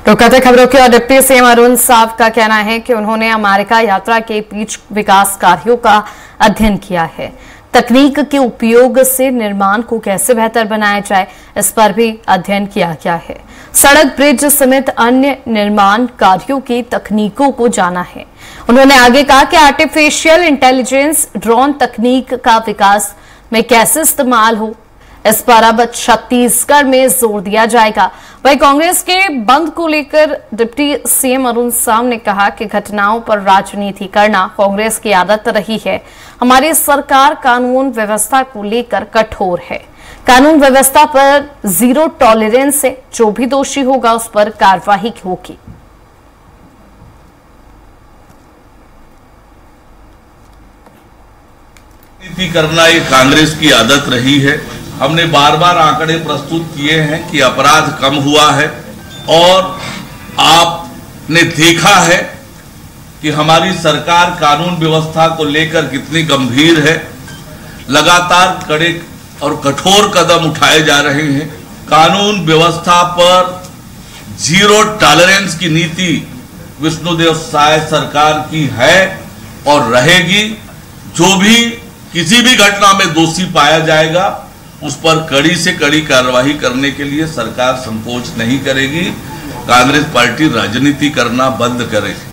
कोलकाता खबरों की और डिप्टी सीएम अरुण साव का कहना है कि उन्होंने अमेरिका यात्रा के बीच विकास कार्यों का अध्ययन किया है। तकनीक के उपयोग से निर्माण को कैसे बेहतर बनाया जाए, इस पर भी अध्ययन किया गया है। सड़क, ब्रिज समेत अन्य निर्माण कार्यों की तकनीकों को जाना है। उन्होंने आगे कहा कि आर्टिफिशियल इंटेलिजेंस, ड्रोन तकनीक का विकास में कैसे इस्तेमाल हो, इस पर अब छत्तीसगढ़ में जोर दिया जाएगा। वहीं कांग्रेस के बंद को लेकर डिप्टी सीएम अरुण साव ने कहा कि घटनाओं पर राजनीति करना कांग्रेस की आदत रही है। हमारी सरकार कानून व्यवस्था को लेकर कठोर है। कानून व्यवस्था पर जीरो टॉलरेंस है। जो भी दोषी होगा उस पर कार्रवाई होगी। राजनीति करना ये कांग्रेस की आदत रही है। हमने बार बार आंकड़े प्रस्तुत किए हैं कि अपराध कम हुआ है और आपने देखा है कि हमारी सरकार कानून व्यवस्था को लेकर कितनी गंभीर है। लगातार कड़े और कठोर कदम उठाए जा रहे हैं। कानून व्यवस्था पर जीरो टॉलरेंस की नीति विष्णुदेव साय सरकार की है और रहेगी। जो भी किसी भी घटना में दोषी पाया जाएगा उस पर कड़ी से कड़ी कार्रवाई करने के लिए सरकार संकोच नहीं करेगी। कांग्रेस पार्टी राजनीति करना बंद करे।